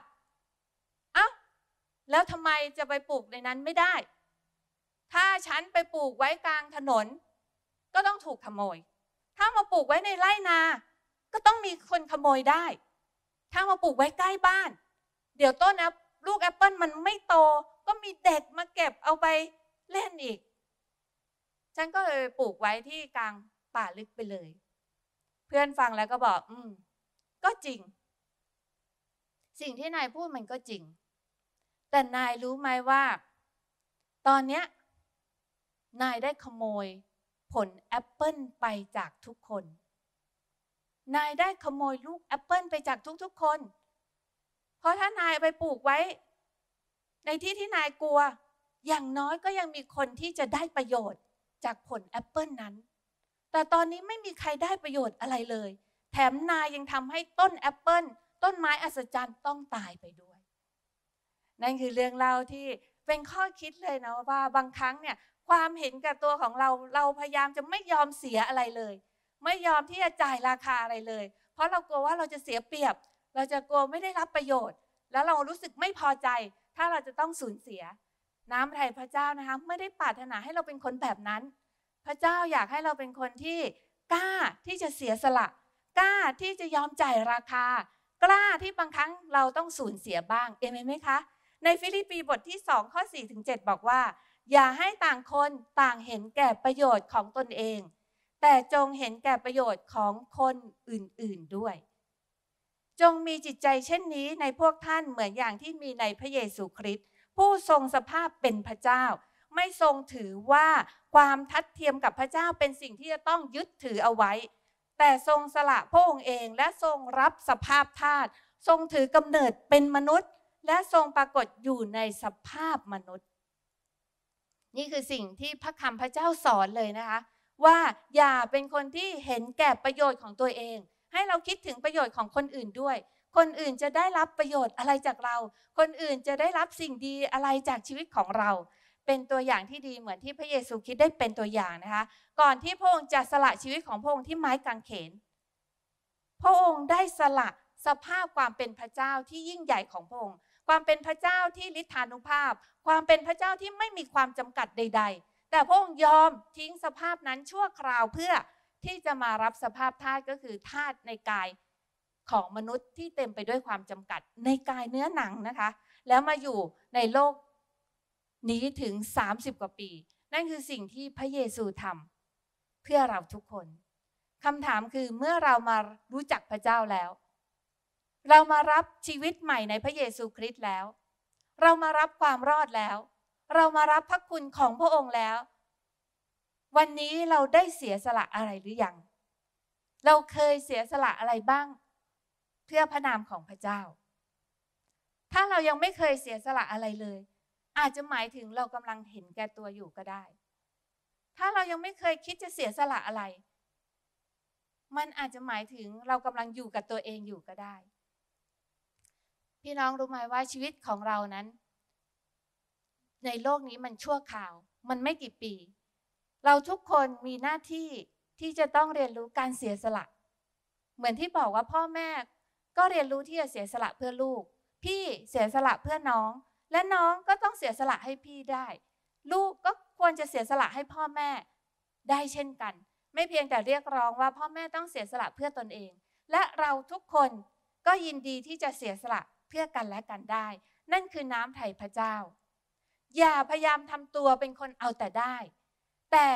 แล้วทำไมจะไปปลูกในนั้นไม่ได้ถ้าฉันไปปลูกไว้กลางถนนก็ต้องถูกขโมยถ้ามาปลูกไว้ในไร่นาก็ต้องมีคนขโมยได้ถ้ามาปลูกไว้ใกล้บ้านเดี๋ยวต้นลูกแอปเปิ้ลมันไม่โตก็มีเด็กมาเก็บเอาไปเล่นอีกฉันก็เลยปลูกไว้ที่กลางป่าลึกไปเลยเพื่อนฟังแล้วก็บอกก็จริงสิ่งที่นายพูดมันก็จริงแต่นายรู้ไหมว่าตอนนี้นายได้ขโมยผลแอปเปิ้ลไปจากทุกคนนายได้ขโมยลูกแอปเปิ้ลไปจากทุกๆคนเพราะถ้านายไปปลูกไว้ในที่ที่นายกลัวอย่างน้อยก็ยังมีคนที่จะได้ประโยชน์จากผลแอปเปิ้ลนั้นแต่ตอนนี้ไม่มีใครได้ประโยชน์อะไรเลยแถมนายยังทำให้ต้นแอปเปิ้ลต้นไม้อัศจรรย์ต้องตายไปด้วยนั่นคือเรื่องเล่าที่เป็นข้อคิดเลยนะว่าบางครั้งเนี่ยความเห็นแก่ตัวของเราพยายามจะไม่ยอมเสียอะไรเลยไม่ยอมที่จะจ่ายราคาอะไรเลยเพราะเรากลัวว่าเราจะเสียเปรียบเราจะกลัวไม่ได้รับประโยชน์แล้วเรารู้สึกไม่พอใจถ้าเราจะต้องสูญเสียน้ำพระทัยพระเจ้านะคะไม่ได้ปรารถนาให้เราเป็นคนแบบนั้นพระเจ้าอยากให้เราเป็นคนที่กล้าที่จะเสียสละกล้าที่จะยอมจ่ายราคากล้าที่บางครั้งเราต้องสูญเสียบ้างเอเมนไหมคะในฟิลิปปีบทที่2ข้อ 4-7 บอกว่าอย่าให้ต่างคนต่างเห็นแก่ประโยชน์ของตนเองแต่จงเห็นแก่ประโยชน์ของคนอื่นๆด้วยจงมีจิตใจเช่นนี้ในพวกท่านเหมือนอย่างที่มีในพระเยซูคริสต์ผู้ทรงสภาพเป็นพระเจ้าไม่ทรงถือว่าความทัดเทียมกับพระเจ้าเป็นสิ่งที่จะต้องยึดถือเอาไว้แต่ทรงสละพระองค์เองและทรงรับสภาพทาสทรงถือกำเนิดเป็นมนุษย์และทรงปรากฏอยู่ในสภาพมนุษย์นี่คือสิ่งที่พระคำพระเจ้าสอนเลยนะคะว่าอย่าเป็นคนที่เห็นแก่ประโยชน์ของตัวเองให้เราคิดถึงประโยชน์ของคนอื่นด้วยคนอื่นจะได้รับประโยชน์อะไรจากเราคนอื่นจะได้รับสิ่งดีอะไรจากชีวิตของเราเป็นตัวอย่างที่ดีเหมือนที่พระเยซูคริสต์ได้เป็นตัวอย่างนะคะก่อนที่พระองค์จะสละชีวิตของพระองค์ที่ไม้กางเขนพระองค์ได้สละสภาพความเป็นพระเจ้าที่ยิ่งใหญ่ของพระองค์ความเป็นพระเจ้าที่ฤทธานุภาพความเป็นพระเจ้าที่ไม่มีความจำกัดใดๆแต่พระองค์ยอมทิ้งสภาพนั้นชั่วคราวเพื่อที่จะมารับสภาพธาตุก็คือธาตุในกายของมนุษย์ที่เต็มไปด้วยความจำกัดในกายเนื้อหนังนะคะแล้วมาอยู่ในโลกนี้ถึง30 กว่าปีนั่นคือสิ่งที่พระเยซูทำเพื่อเราทุกคนคำถามคือเมื่อเรามารู้จักพระเจ้าแล้วเรามารับชีวิตใหม่ในพระเยซูคริสต์แล้วเรามารับความรอดแล้วเรามารับพระคุณของพระองค์แล้ววันนี้เราได้เสียสละอะไรหรือยังเราเคยเสียสละอะไรบ้างเพื่อพระนามของพระเจ้าถ้าเรายังไม่เคยเสียสละอะไรเลยอาจจะหมายถึงเรากำลังเห็นแก่ตัวอยู่ก็ได้ถ้าเรายังไม่เคยคิดจะเสียสละอะไรมันอาจจะหมายถึงเรากำลังอยู่กับตัวเองอยู่ก็ได้พี่น้องรู้ไหมว่าชีวิตของเรานั้นในโลกนี้มันชั่วคราวมันไม่กี่ปีเราทุกคนมีหน้าที่ที่จะต้องเรียนรู้การเสียสละเหมือนที่บอกว่าพ่อแม่ก็เรียนรู้ที่จะเสียสละเพื่อลูกพี่เสียสละเพื่อน้องและน้องก็ต้องเสียสละให้พี่ได้ลูกก็ควรจะเสียสละให้พ่อแม่ได้เช่นกันไม่เพียงแต่เรียกร้องว่าพ่อแม่ต้องเสียสละเพื่อตนเองและเราทุกคนก็ยินดีที่จะเสียสละเพื่อกันและกันได้นั่นคือน้ำไถ่พระเจ้าอย่าพยายามทำตัวเป็นคนเอาแต่ได้แต่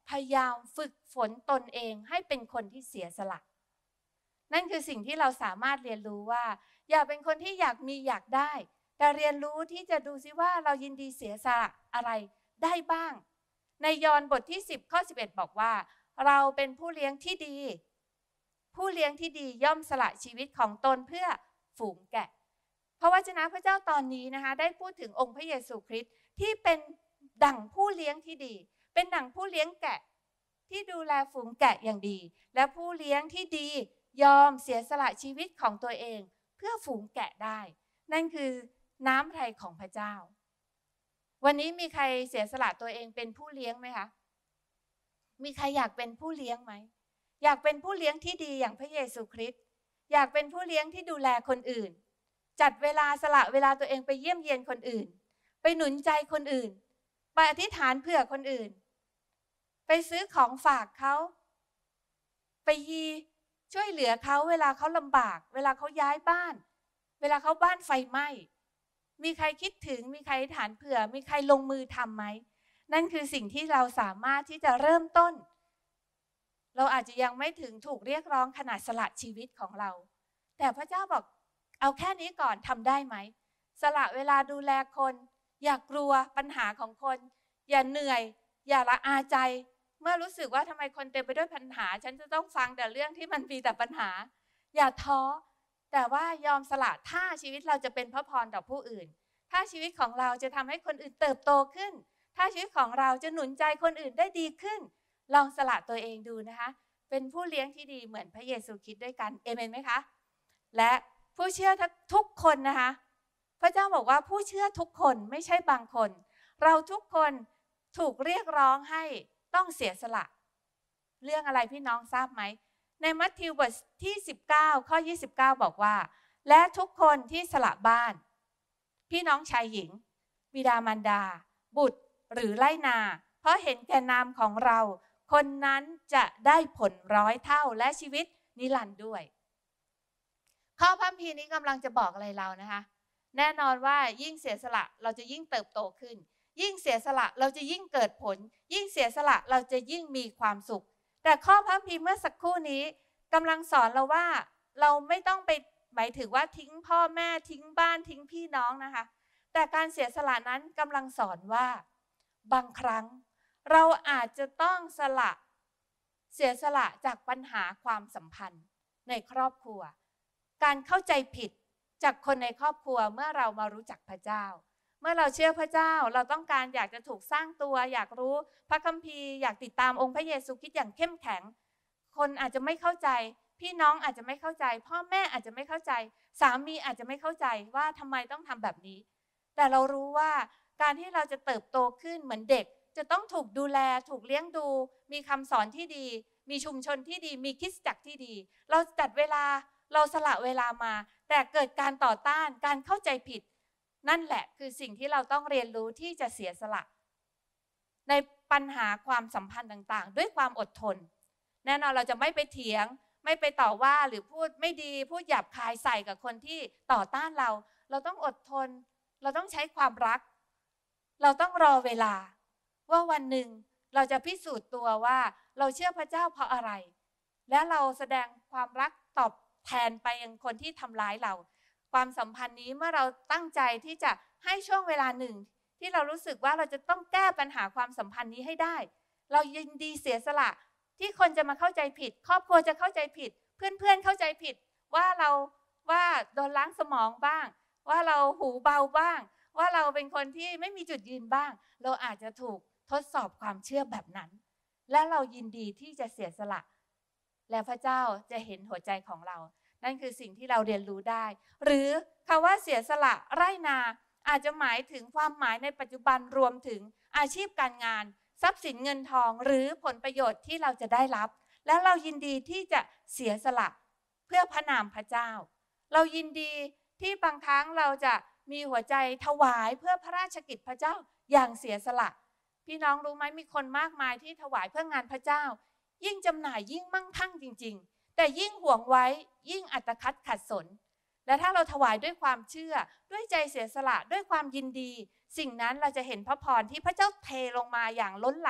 พยายามฝึกฝนตนเองให้เป็นคนที่เสียสละนั่นคือสิ่งที่เราสามารถเรียนรู้ว่าอย่าเป็นคนที่อยากมีอยากได้แต่เรียนรู้ที่จะดูซิว่าเรายินดีเสียสละอะไรได้บ้างในยอห์นบทที่10ข้อ11บอกว่าเราเป็นผู้เลี้ยงที่ดีผู้เลี้ยงที่ดีย่อมสละชีวิตของตนเพื่อฝูงแกะพระวจนะพระเจ้าตอนนี้นะคะได้พูดถึงองค์พระเยซูคริสต์ที่เป็นดั่งผู้เลี้ยงที่ดีเป็นดั่งผู้เลี้ยงแกะที่ดูแลฝูงแกะอย่างดีและผู้เลี้ยงที่ดียอมเสียสละชีวิตของตัวเองเพื่อฝูงแกะได้นั่นคือน้ำพระทัยของพระเจ้าวันนี้มีใครเสียสละตัวเองเป็นผู้เลี้ยงไหมคะมีใครอยากเป็นผู้เลี้ยงไหมอยากเป็นผู้เลี้ยงที่ดีอย่างพระเยซูคริสต์อยากเป็นผู้เลี้ยงที่ดูแลคนอื่นจัดเวลาสละเวลาตัวเองไปเยี่ยมเยียนคนอื่นไปหนุนใจคนอื่นไปอธิษฐานเผื่อคนอื่นไปซื้อของฝากเขาไปช่วยเหลือเขาเวลาเขาลำบากเวลาเขาย้ายบ้านเวลาเขาบ้านไฟไหม้มีใครคิดถึงมีใครอธิษฐานเผื่อมีใครลงมือทำไหมนั่นคือสิ่งที่เราสามารถที่จะเริ่มต้นเราอาจจะยังไม่ถึงถูกเรียกร้องขนาดสละชีวิตของเราแต่พระเจ้าบอกเอาแค่นี้ก่อนทำได้ไหมสละเวลาดูแลคนอย่ากลัวปัญหาของคนอย่าเหนื่อยอย่าละอาใจเมื่อรู้สึกว่าทำไมคนเต็มไปด้วยปัญหาฉันจะต้องฟังแต่เรื่องที่มันมีแต่ปัญหาอย่าท้อแต่ว่ายอมสละถ้าชีวิตเราจะเป็นพระพรต่อผู้อื่นถ้าชีวิตของเราจะทำให้คนอื่นเติบโตขึ้นถ้าชีวิตของเราจะหนุนใจคนอื่นได้ดีขึ้นลองสละตัวเองดูนะคะเป็นผู้เลี้ยงที่ดีเหมือนพระเยซูคริสต์ด้วยกันเอเมนไหมคะและผู้เชื่อทุกคนนะคะพระเจ้าบอกว่าผู้เชื่อทุกคนไม่ใช่บางคนเราทุกคนถูกเรียกร้องให้ต้องเสียสละเรื่องอะไรพี่น้องทราบไหมในมัทธิวบทที่19ข้อ29บอกว่าและทุกคนที่สละบ้านพี่น้องชายหญิงบิดามารดาบุตรหรือไร่นาเพราะเห็นแก่นามของเราคนนั้นจะได้ผล100 เท่าและชีวิตนิรันดร์ด้วยข้อพระคัมภีร์นี้กำลังจะบอกอะไรเรานะคะแน่นอนว่ายิ่งเสียสละเราจะยิ่งเติบโตขึ้นยิ่งเสียสละเราจะยิ่งเกิดผลยิ่งเสียสละเราจะยิ่งมีความสุขแต่ข้อพระคัมภีร์เมื่อสักครู่นี้กำลังสอนเราว่าเราไม่ต้องไปหมายถึงว่าทิ้งพ่อแม่ทิ้งบ้านทิ้งพี่น้องนะคะแต่การเสียสละนั้นกำลังสอนว่าบางครั้งเราอาจจะต้องเสียสละจากปัญหาความสัมพันธ์ในครอบครัวการเข้าใจผิดจากคนในครอบครัวเมื่อเรามารู้จักพระเจ้าเมื่อเราเชื่อพระเจ้าเราต้องการอยากจะถูกสร้างตัวอยากรู้พระคัมภีร์อยากติดตามองค์พระเยซูคริสต์อย่างเข้มแข็งคนอาจจะไม่เข้าใจพี่น้องอาจจะไม่เข้าใจพ่อแม่อาจจะไม่เข้าใจสามีอาจจะไม่เข้าใจว่าทำไมต้องทำแบบนี้แต่เรารู้ว่าการที่เราจะเติบโตขึ้นเหมือนเด็กจะต้องถูกดูแลถูกเลี้ยงดูมีคำสอนที่ดีมีชุมชนที่ดีมีคริสตจักรที่ดีเราจัดเวลาเราสละเวลามาแต่เกิดการต่อต้านการเข้าใจผิดนั่นแหละคือสิ่งที่เราต้องเรียนรู้ที่จะเสียสละในปัญหาความสัมพันธ์ต่างๆด้วยความอดทนแน่นอนเราจะไม่ไปเถียงไม่ไปต่อว่าหรือพูดไม่ดีพูดหยาบคายใส่กับคนที่ต่อต้านเราต้องอดทนเราต้องใช้ความรักเราต้องรอเวลาว่าวันหนึ่งเราจะพิสูจน์ตัวว่าเราเชื่อพระเจ้าเพราะอะไรและเราแสดงความรักตอบแทนไปยังคนที่ทำร้ายเราความสัมพันธ์นี้เมื่อเราตั้งใจที่จะให้ช่วงเวลาหนึ่งที่เรารู้สึกว่าเราจะต้องแก้ปัญหาความสัมพันธ์นี้ให้ได้เรายินดีเสียสละที่คนจะมาเข้าใจผิดครอบครัวจะเข้าใจผิดเพื่อนๆเข้าใจผิดว่าโดนล้างสมองบ้างว่าเราหูเบาบ้างว่าเราเป็นคนที่ไม่มีจุดยืนบ้างเราอาจจะถูกทดสอบความเชื่อแบบนั้นและเรายินดีที่จะเสียสละและพระเจ้าจะเห็นหัวใจของเรานั่นคือสิ่งที่เราเรียนรู้ได้หรือคำว่าเสียสละไร่นาอาจจะหมายถึงความหมายในปัจจุบันรวมถึงอาชีพการงานทรัพย์สินเงินทองหรือผลประโยชน์ที่เราจะได้รับและเรายินดีที่จะเสียสละเพื่อพระนามพระเจ้าเรายินดีที่บางครั้งเราจะมีหัวใจถวายเพื่อพระราชกิจพระเจ้าอย่างเสียสละพี่น้องรู้ไหมมีคนมากมายที่ถวายเพื่องานพระเจ้ายิ่งจำหน่ายยิ่งมั่งคั่งจริงๆแต่ยิ่งห่วงไว้ยิ่งอัตคัดขัดสนและถ้าเราถวายด้วยความเชื่อด้วยใจเสียสละด้วยความยินดีสิ่งนั้นเราจะเห็นพระพรที่พระเจ้าเทลงมาอย่างล้นหลาม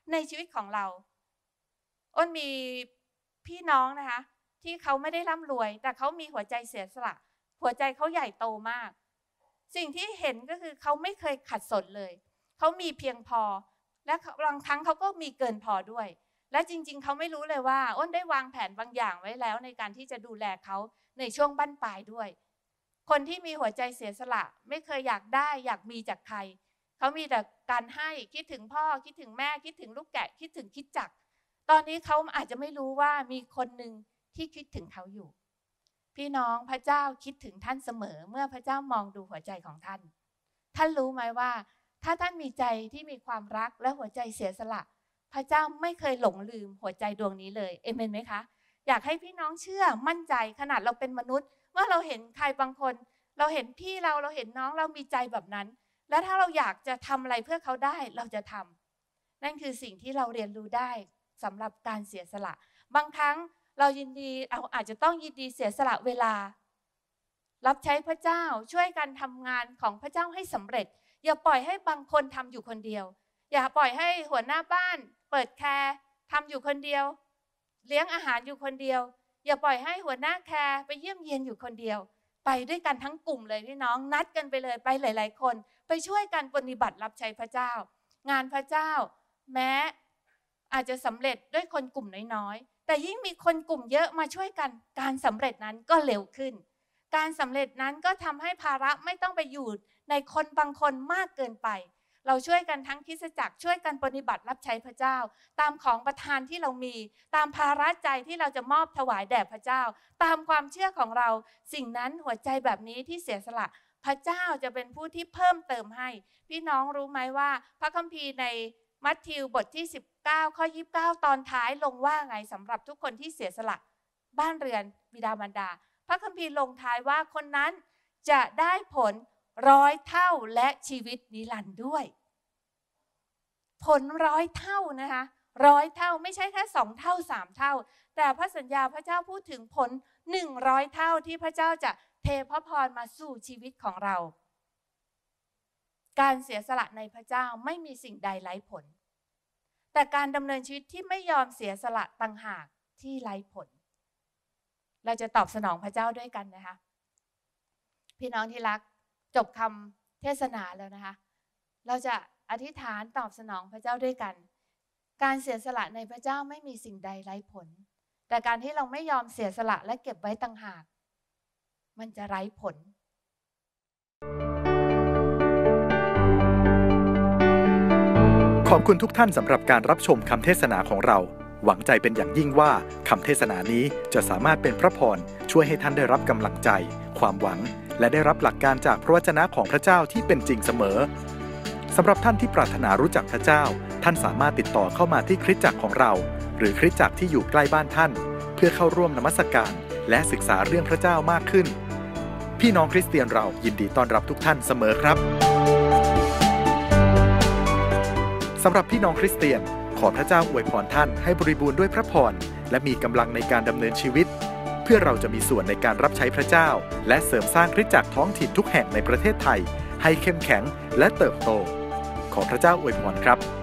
ในชีวิตของเราอ้นมีพี่น้องนะคะที่เขาไม่ได้ร่ำรวยแต่เขามีหัวใจเสียสละหัวใจเขาใหญ่โตมากสิ่งที่เห็นก็คือเขาไม่เคยขัดสนเลยเขามีเพียงพอและบางครั้งเขาก็มีเกินพอด้วยและจริงๆเขาไม่รู้เลยว่าอ้นได้วางแผนบางอย่างไว้แล้วในการที่จะดูแลเขาในช่วงบั้นปลายด้วยคนที่มีหัวใจเสียสละไม่เคยอยากได้อยากมีจากใครเขามีแต่การให้คิดถึงพ่อคิดถึงแม่คิดถึงลูกแกะคิดถึงคริสตจักรตอนนี้เขาอาจจะไม่รู้ว่ามีคนหนึ่งที่คิดถึงเขาอยู่พี่น้องพระเจ้าคิดถึงท่านเสมอเมื่อพระเจ้ามองดูหัวใจของท่านท่านรู้ไหมว่าถ้าท่านมีใจที่มีความรักและหัวใจเสียสละพระเจ้าไม่เคยหลงลืมหัวใจดวงนี้เลยเอเมนไหมคะอยากให้พี่น้องเชื่อมั่นใจขนาดเราเป็นมนุษย์เมื่อเราเห็นใครบางคนเราเห็นพี่เราเห็นน้องเรามีใจแบบนั้นและถ้าเราอยากจะทำอะไรเพื่อเขาได้เราจะทำนั่นคือสิ่งที่เราเรียนรู้ได้สำหรับการเสียสละบางครั้งเรายินดีอาจจะต้องยินดีเสียสละเวลารับใช้พระเจ้าช่วยกันทำงานของพระเจ้าให้สำเร็จอย่าปล่อยให้บางคนทำอยู่คนเดียวอย่าปล่อยให้หัวหน้าบ้านเปิดแคร์ทำอยู่คนเดียวเลี้ยงอาหารอยู่คนเดียวอย่าปล่อยให้หัวหน้าแคร์ไปเยี่ยมเยียนอยู่คนเดียวไปด้วยกันทั้งกลุ่มเลยพี่น้องนัดกันไปเลยไปหลายๆคนไปช่วยกันปฏิบัติรับใช้พระเจ้างานพระเจ้าแม้อาจจะสำเร็จด้วยคนกลุ่มน้อยๆแต่ยิ่งมีคนกลุ่มเยอะมาช่วยกันการสำเร็จนั้นก็เร็วขึ้นการสำเร็จนั้นก็ทำให้ภาระไม่ต้องไปอยู่ในคนบางคนมากเกินไปเราช่วยกันทั้งคริสตจักรช่วยกันปฏิบัติรับใช้พระเจ้าตามของประทานที่เรามีตามภาระใจที่เราจะมอบถวายแด่พระเจ้าตามความเชื่อของเราสิ่งนั้นหัวใจแบบนี้ที่เสียสละพระเจ้าจะเป็นผู้ที่เพิ่มเติมให้พี่น้องรู้ไหมว่าพระคัมภีร์ในมัทธิวบทที่19ข้อ29ตอนท้ายลงว่าไงสำหรับทุกคนที่เสียสละบ้านเรือนบิดามารดาพระคัมภีร์ลงท้ายว่าคนนั้นจะได้ผล100 เท่าและชีวิตนิรันดร์ด้วยผล100 เท่านะคะ100 เท่าไม่ใช่แค่2 เท่า3 เท่าแต่พระสัญญาพระเจ้าพูดถึงผล100 เท่าที่พระเจ้าจะเทพระพรมาสู่ชีวิตของเราการเสียสละในพระเจ้าไม่มีสิ่งใดไร้ผลแต่การดำเนินชีวิตที่ไม่ยอมเสียสละต่างหากที่ไร้ผลเราจะตอบสนองพระเจ้าด้วยกันนะคะพี่น้องที่รักจบคำเทศนาแล้วนะคะเราจะอธิษฐานตอบสนองพระเจ้าด้วยกันการเสียสละในพระเจ้าไม่มีสิ่งใดไร้ผลแต่การที่เราไม่ยอมเสียสละและเก็บไว้ต่างหากมันจะไร้ผลขอบคุณทุกท่านสำหรับการรับชมคำเทศนาของเราหวังใจเป็นอย่างยิ่งว่าคำเทศนานี้จะสามารถเป็นพระพรช่วยให้ท่านได้รับกำลังใจความหวังและได้รับหลักการจากพระวจนะของพระเจ้าที่เป็นจริงเสมอสำหรับท่านที่ปรารถนารู้จักพระเจ้าท่านสามารถติดต่อเข้ามาที่คริสตจักรของเราหรือคริสตจักรที่อยู่ใกล้บ้านท่านเพื่อเข้าร่วมนมัสการและศึกษาเรื่องพระเจ้ามากขึ้นพี่น้องคริสเตียนเรายินดีต้อนรับทุกท่านเสมอครับสำหรับพี่น้องคริสเตียนขอพระเจ้าอวยพรท่านให้บริบูรณ์ด้วยพระพรและมีกำลังในการดำเนินชีวิตเพื่อเราจะมีส่วนในการรับใช้พระเจ้าและเสริมสร้างคริสตจักรท้องถิ่นทุกแห่งในประเทศไทยให้เข้มแข็งและเติบโตขอพระเจ้าอวยพรครับ